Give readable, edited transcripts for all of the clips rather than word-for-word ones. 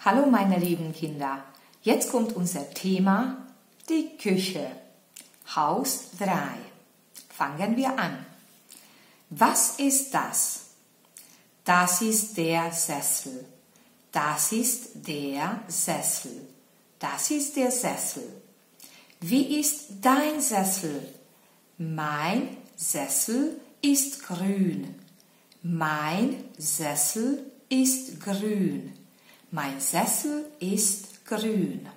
Hallo meine lieben Kinder, jetzt kommt unser Thema, die Küche. Haus 3. Fangen wir an. Was ist das? Das ist der Sessel. Das ist der Sessel. Das ist der Sessel. Wie ist dein Sessel? Mein Sessel ist grün. Mein Sessel ist grün. Mein Sessel ist grün.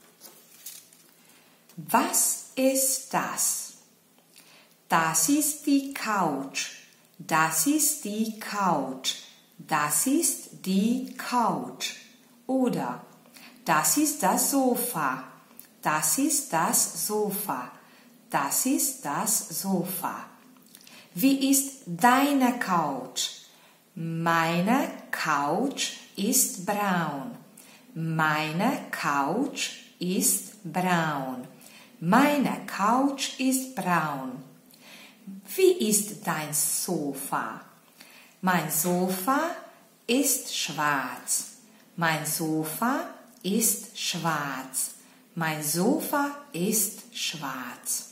Was ist das? Das ist die Couch. Das ist die Couch. Das ist die Couch. Oder das ist das Sofa. Das ist das Sofa. Das ist das Sofa. Wie ist deine Couch? Meine Couch ist braun. Meine Couch ist braun. Meine Couch ist braun. Wie ist dein Sofa? Mein Sofa ist schwarz. Mein Sofa ist schwarz. Mein Sofa ist schwarz.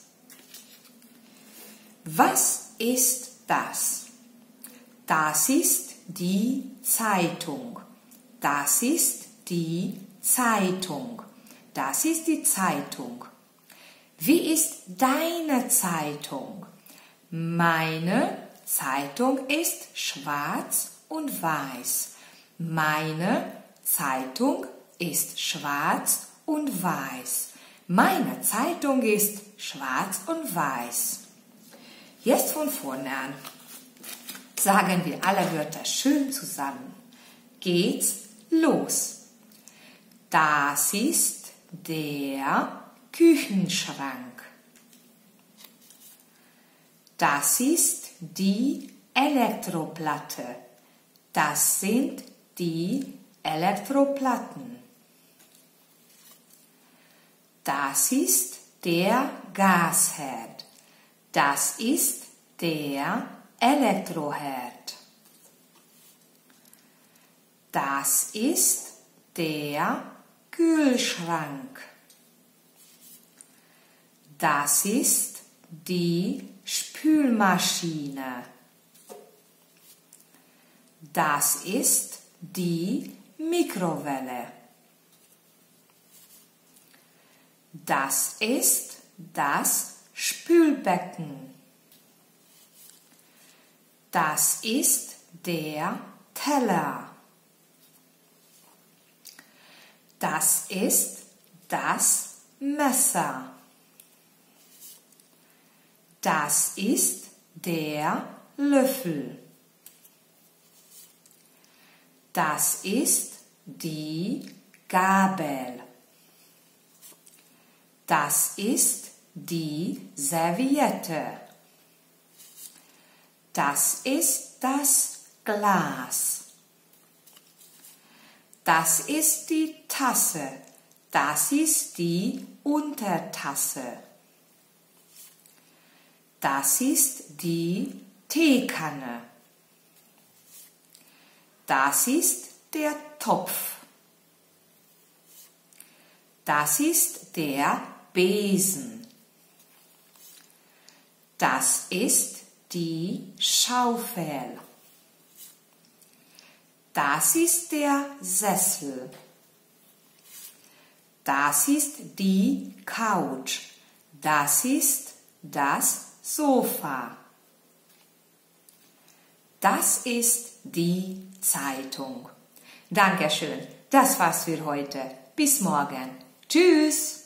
Was ist das? Das ist die Zeitung. Das ist die Zeitung. Das ist die Zeitung. Wie ist deine Zeitung? Meine Zeitung ist schwarz und weiß. Meine Zeitung ist schwarz und weiß. Meine Zeitung ist schwarz und weiß. Jetzt von vorne an. Sagen wir alle Wörter schön zusammen. Geht's los. Das ist der Küchenschrank. Das ist die Elektroplatte. Das sind die Elektroplatten. Das ist der Gasherd. Das ist der Elektroherd. Das ist der Kühlschrank. Das ist die Spülmaschine. Das ist die Mikrowelle. Das ist das Spülbecken. Das ist der Teller. Das ist das Messer. Das ist der Löffel. Das ist die Gabel. Das ist die Serviette. Das ist das Glas. Das ist die Tasse. Das ist die Untertasse. Das ist die Teekanne. Das ist der Topf. Das ist der Besen. Das ist die Schaufel. Das ist der Sessel. Das ist die Couch. Das ist das Sofa. Das ist die Zeitung. Dankeschön. Das war's für heute. Bis morgen. Tschüss.